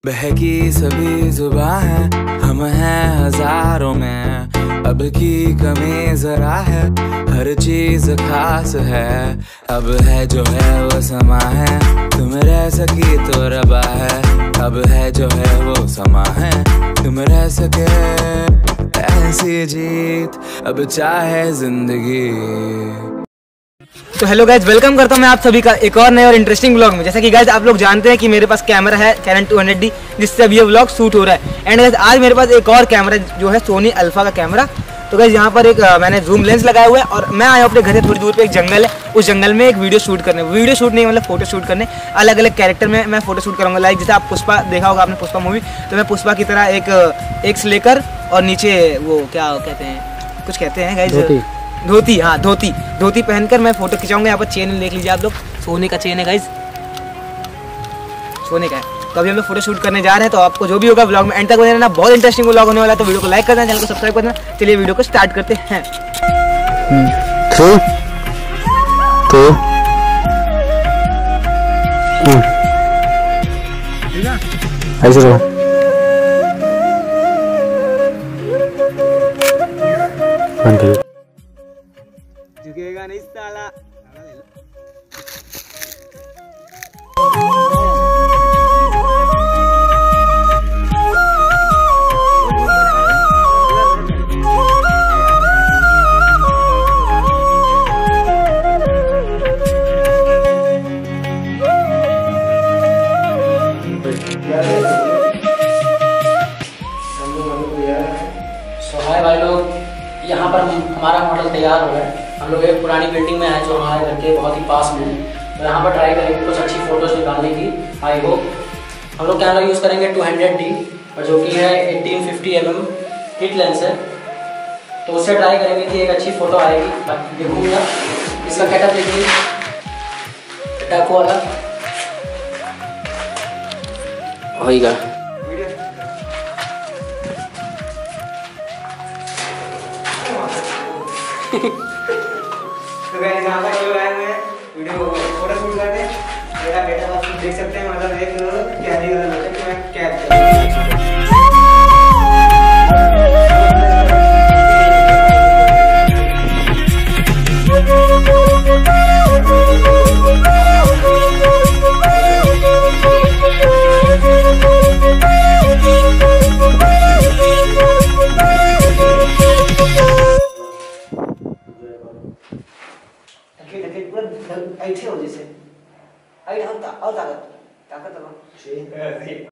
बहकी सभी जुबां है, हम हैं हजारों में। अब की कमी जरा है, हर चीज खास है। अब है जो है वो समा है, तुम रह सकी तो रबा है। अब है जो है वो समा है, तुम रह सके ऐसी जीत अब चाहे जिंदगी। तो हेलो गाइज, वेलकम करता हूँ मैं आप सभी का एक और नए और इंटरेस्टिंग व्लॉग में। जैसा कि गाइज आप लोग जानते हैं कि मेरे पास कैमरा है कैनन 200D, जिससे अभी ये व्लॉग शूट हो रहा है। एंड गाइज आज मेरे पास एक और कैमरा जो है सोनी अल्फा का कैमरा। तो गाइज यहाँ पर एक मैंने जूम लेंस लगाया हुआ है और मैं आया अपने घर से थोड़ी दूर पे एक जंगल है, उस जंगल में एक वीडियो शूट करने, वीडियो शूट नहीं मतलब फोटो शूट करने, अलग अलग कैरेक्टर में मैं फोटो शूट करूँगा। लाइक जैसे आप पुष्पा देखा होगा आपने, पुष्पा मूवी, तो मैं पुष्पा की तरह एक स्लेकर और नीचे वो क्या कहते हैं, कुछ कहते हैं गाइज, धोती, हाँ धोती पहनकर मैं फोटो खिंचाऊंगा। यहाँ पर चेन देख लीजिए आप लोग, सोने का चेन है गाइज, सोने का है। तो अभी हम लोग फोटो शूट करने जा रहे हैं, तो आपको जो भी होगा ब्लॉग में एंड तक बने रहना, बहुत इंटरेस्टिंग व्लॉग होने वाला है। तो वीडियो को लाइक करना, चैनल को सब्सक्राइब करना। चलिए वीडियो को स्टार्ट करते हैं। 3 2 ऐसे रहो। झुकेगा नहीं साला। हाय भाई लोग, यहाँ पर हमारा मॉडल तैयार हो गया है। हम लोग एक पुरानी बिल्डिंग में है जो हमारे घर के बहुत ही पास में है। तो यहाँ पर ट्राई करेंगे कुछ अच्छी फोटोज निकालने की। आई होप हम लोग कैमरा यूज़ करेंगे 200D और जो कि है 1850mm किट लेंस है। तो उससे ट्राई करेंगे कि एक अच्छी फ़ोटो आएगी। बाकी देखूँगा इसका कैटअप देखिए, टैको वाला होगा। तो गाइस यहाँ पर लोग आए हुए हैं वीडियो फोटो शूट करने। मेरा बेटा आप देख सकते हैं, मतलब एक कैदी वाला लगता है कि मैं कैद कर रहा हूँ। ऐसे हो जैसे और ताकत